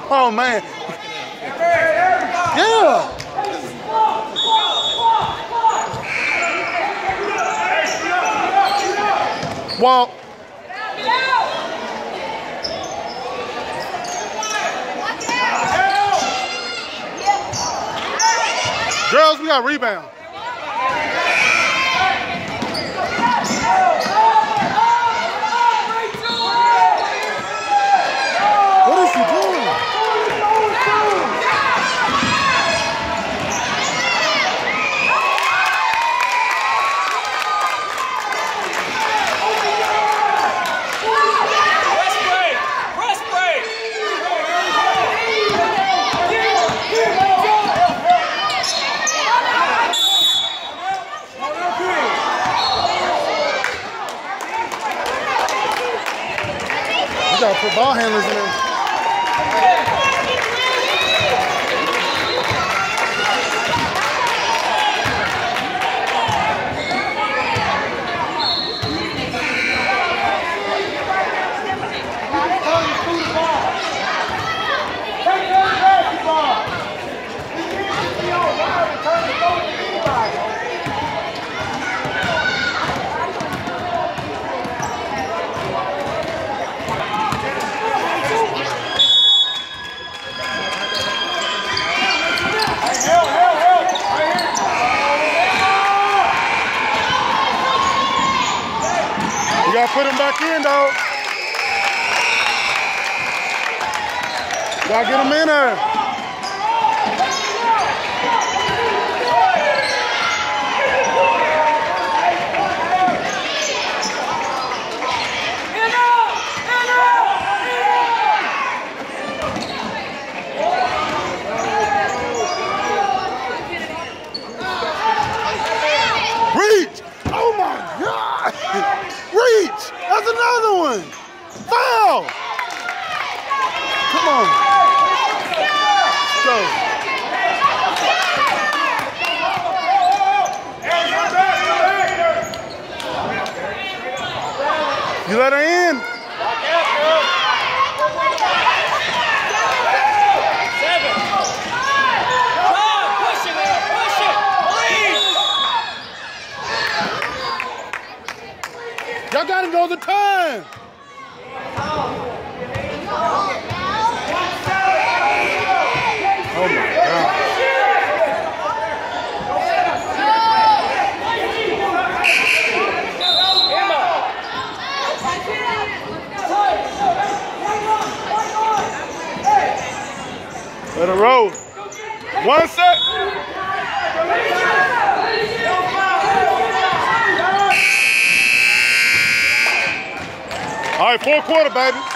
Oh, man. Yeah. Walk. Girls, we got rebound. What is she doing? You gotta put ball handlers in there. You gotta put him back in, dog. Gotta get him in there. Reach! Oh my God! Reach! That's another one! Foul! Come on. Go. You let her in? Y'all gotta know the time. Oh my God. Let it roll. 1 set. All right, 4 quarter, baby.